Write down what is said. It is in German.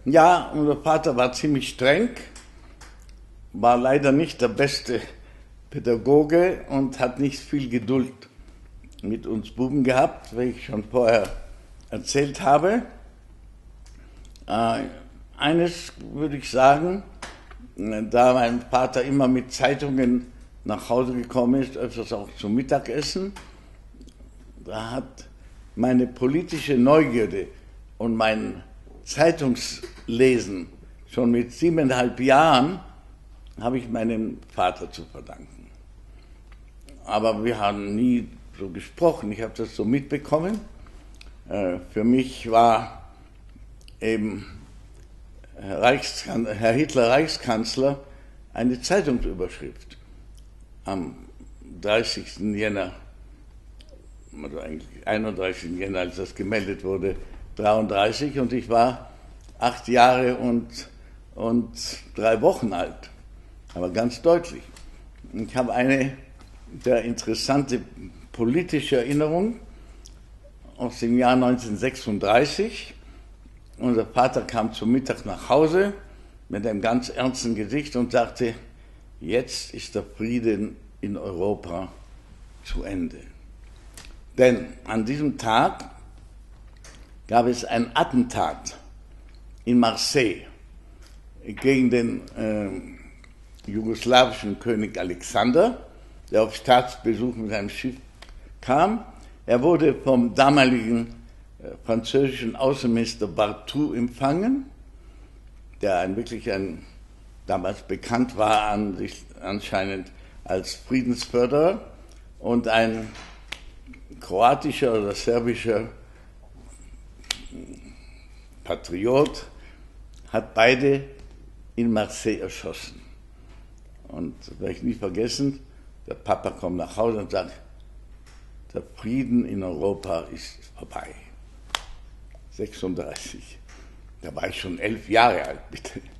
Ja, unser Vater war ziemlich streng, war leider nicht der beste Pädagoge und hat nicht viel Geduld mit uns Buben gehabt, wie ich schon vorher erzählt habe. Eines würde ich sagen, da mein Vater immer mit Zeitungen nach Hause gekommen ist, öfters auch zum Mittagessen, da hat meine politische Neugierde und mein Zeitungslesen schon mit 7,5 Jahren habe ich meinem Vater zu verdanken. Aber wir haben nie so gesprochen, ich habe das so mitbekommen. Für mich war eben Herr Hitler Reichskanzler eine Zeitungsüberschrift am 30. Jänner, also eigentlich 31. Jänner, als das gemeldet wurde, 1933, und ich war 8 Jahre und 3 Wochen alt, aber ganz deutlich. Ich habe eine der interessante politische Erinnerung aus dem Jahr 1936. Unser Vater kam zum Mittag nach Hause mit einem ganz ernsten Gesicht und sagte: Jetzt ist der Frieden in Europa zu Ende. Denn an diesem Tag gab es ein Attentat in Marseille gegen den jugoslawischen König Alexander, der auf Staatsbesuch mit seinem Schiff kam. Er wurde vom damaligen französischen Außenminister Barthou empfangen, der damals bekannt war anscheinend als Friedensförderer, und ein kroatischer oder serbischer Patriot hat beide in Marseille erschossen. Und das werde ich nie vergessen, der Papa kommt nach Hause und sagt: Der Frieden in Europa ist vorbei. 36. Da war ich schon 11 Jahre alt, bitte.